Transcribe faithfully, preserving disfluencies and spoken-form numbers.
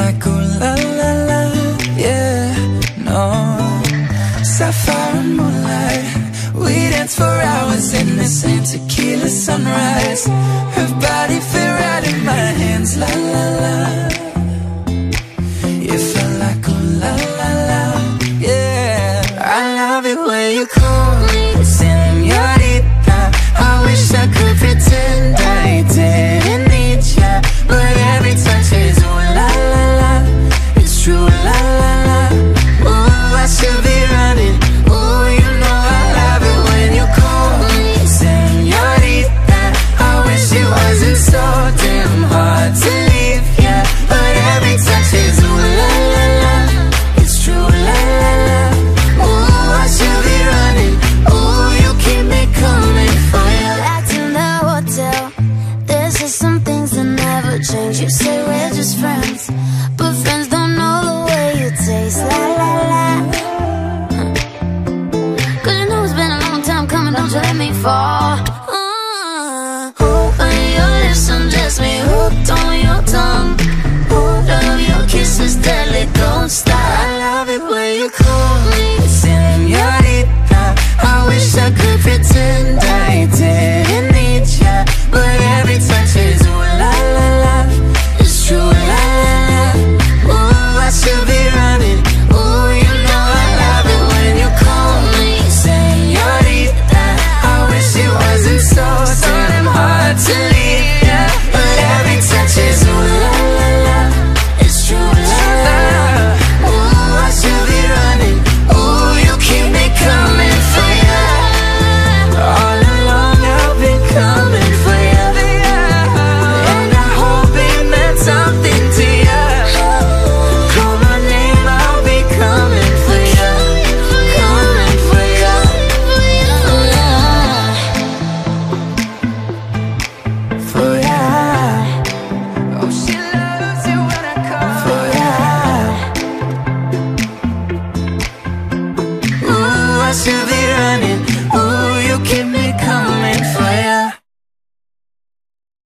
like ooh la la la, yeah, no. Sapphire and moonlight, we dance for hours in the same tequila sunrise. Her body fit right in my hands, la la la. You felt like ooh la la la, yeah. I love it when you call me señorita. I wish I could pretend I didn't need ya, but every touch is ooh la la la. It's true, la la la. Ooh, I should be running. Ooh, you know I love it when you call me señorita. I wish it wasn't so damn hard to leave ya, but every touch is ooh la la la. It's true, la la la. Ooh, I should be running. Ooh, you keep me coming for you. Back in the hotel, there's just some things that never change. You say we're just friends, but friends don't know the way you taste, la la la. Cause you know it's been a long time coming, don't you let me fall. uh, Open your lips, undress me, hooked on your tongue. Oh, love your kisses, deadly, don't stop. I love it when you call me señorita. I wish I could pretend I didn't need ya, but every touch is ooh la la la. It's true, la la la. Ooh, I should be running. Ooh, you know I love it when you call me señorita. I wish it wasn't so damn hard to leave ya, but every touch is ooh la la la. It's true, la la la. Ooh, I should be running. Ooh, you keep me coming for ya. All along I've been coming for ya, and I hope it meant something to ya. Call my name, I'll be coming for ya, coming for ya. For ya. Oh, she loves it when I call for ya. Ooh, I should be running. Ooh, you keep me